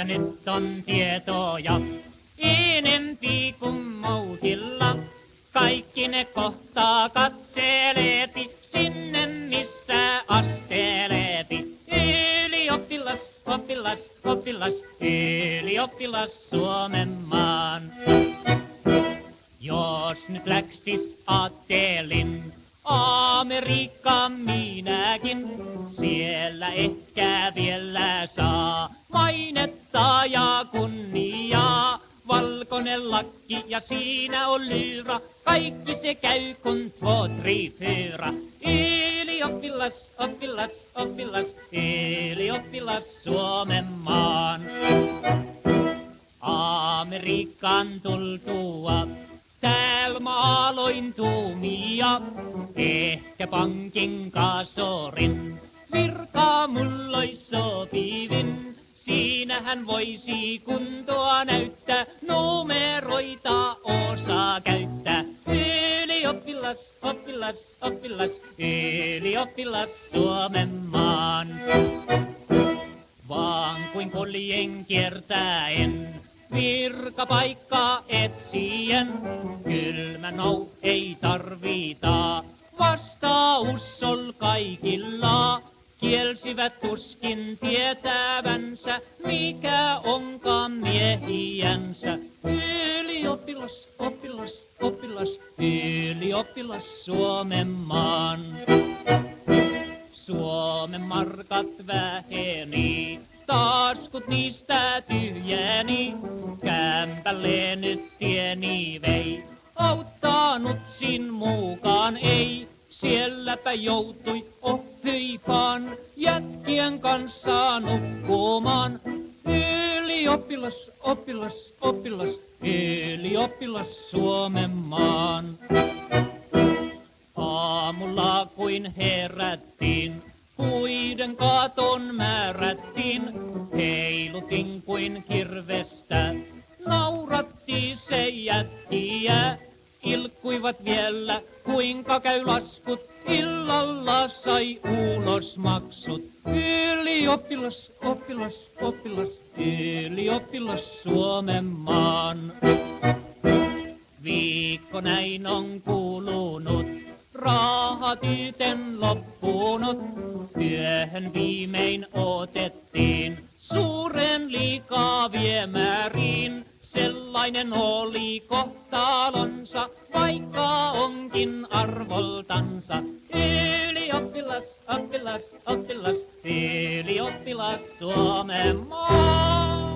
tässä nyt on tietoja enempi kuin mouhilla. Kaikki ne kohtaa katseleeti sinne missä asteleeti. Ylioppilas, oppilas, oppilas, ylioppilas Suomenmaan. Jos nyt läksis aattelin Amerikkaan minäkin, siellä ehkä vielä saa mainetta ja kunniaa. Valkoinen lakki ja siinä on lyra, kaikki se käy kun 2, 3, 4. Ylioppilas, oppilas, oppilas, ylioppilas Suomenmaan. Amerikkaan tultua täällä mä aloin tuumia, ehkä pankin kasorin virkaa mulla ois sopivin. Siinähän voisi kuntoa näyttää, numeroita osaa käyttää. Ylioppilas, oppilas, oppilas, ylioppilas Suomenmaan. Vaan kuin koljen kiertäen virkapaikkaa etsien, kylmä ei tarvita, vastaus ol kaikilla. Kielsivät tuskin tietävänsä, mikä onkaan miehiänsä. Ylioppilas, oppilas, oppilas, ylioppilas Suomenmaan. Suomen markat väheni, taskut niistä tyhjeni. Kämpälle nyt tieni vei, auttanut sin mukaan ei. Sielläpä joutui oppipaan jätkien kanssa nukkumaan. Ylioppilas, oppilas, oppilas, ylioppilas Suomenmaan. Aamulla kuin herättiin, puiden katon määrättiin. Heilutin kuin kirvestä, nauratti se jätkiä. Ilkkuivat vielä, kuinka käy laskut, illalla sai ulosmaksut. Ylioppilas, oppilas, oppilas, ylioppilas Suomenmaan. Viikko näin on kulunut, rahat yten loppunut. Työhön viimein otettiin suuren liikaa viemääriin. Sellainen oli kohtalonsa, vaikka onkin arvoltansa. Ylioppilas, oppilas, oppilas, ylioppilas Suomenmaan.